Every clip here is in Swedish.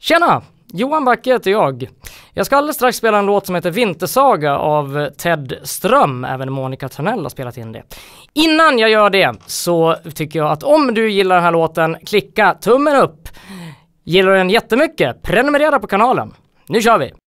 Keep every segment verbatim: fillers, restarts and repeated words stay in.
Tjena! Johan Backe heter jag. Jag ska alldeles strax spela en låt som heter Vintersaga av Ted Ström. Även Monica Törnell har spelat in det. Innan jag gör det så tycker jag att om du gillar den här låten, klicka tummen upp. Gillar du den jättemycket, prenumerera på kanalen. Nu kör vi!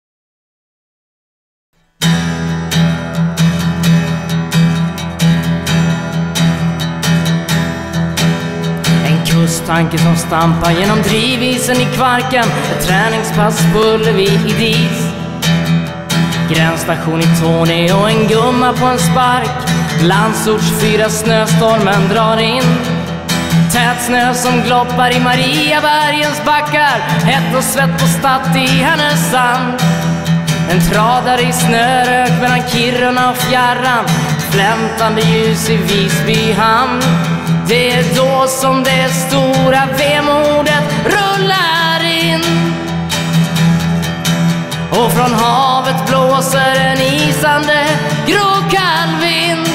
Kusttanke som stampar genom drivisen i Kvarken. Ett träningspass på Ullevi i dis. Gränsstation i Tony och en gumma på en spark. Landsorts fyra snöstormen drar in. Tät snö som gloppar i Mariabergens backar. Hett och svett på Statt i Härnösand. En tradare i snörök mellan Kiruna och fjärran. Flämtande ljus i Visby hamn. Det är då som det stora vemodet rullar in. Och från havet blåser en isande gråkall vind.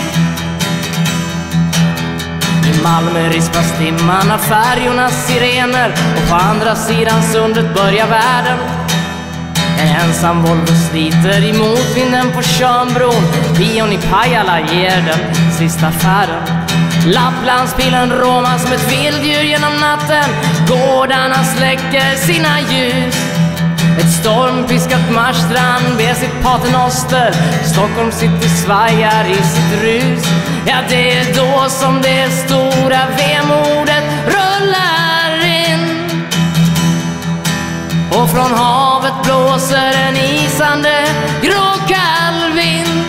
I Malmö rispas dimman av färjornas sirener. Och på andra sidan sundet börjar världen. En ensam Volvo sliter emot vinden på Tjörnbron. Bion i Pajala ger den sista färden. Lapplandspilen råmar som ett vilddjur genom natten. Gårdarna släcker sina ljus. Ett stormpiskat Marstrand ber sitt paternoster. Stockholm city svajar i sitt rus. Ja, det är då som det stora vemodet rullar in. Och från havet blåser en isande gråkall vind.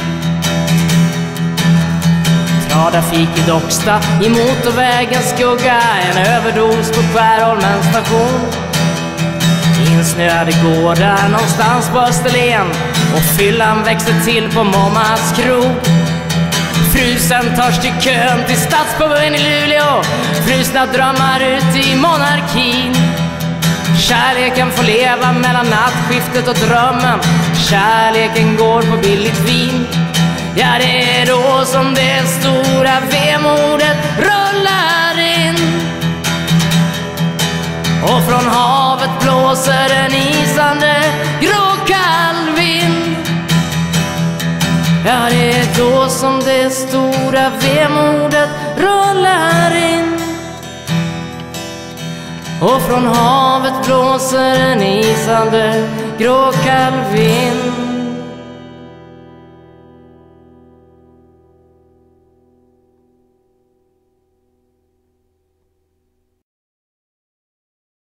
Tradafik i Docksta i motorvägens skugga. En överdos på Skärholmens station. Insnöade gårdar någonstans på Österlen. Och fyllan växer till på Mommas krog. Frusen törs till kön till stadspuben i Luleå. Frusna drömmar ut i monarkin. Kärleken får leva mellan nattskiftet och drömmen. Kärleken går på billigt vin. Ja, det är då som det stora vemodet rullar in. Och från havet blåser en isande gråkall vind. Ja, det är då som det stora vemodet rullar in. Och från havet blåser en isande gråkall vind.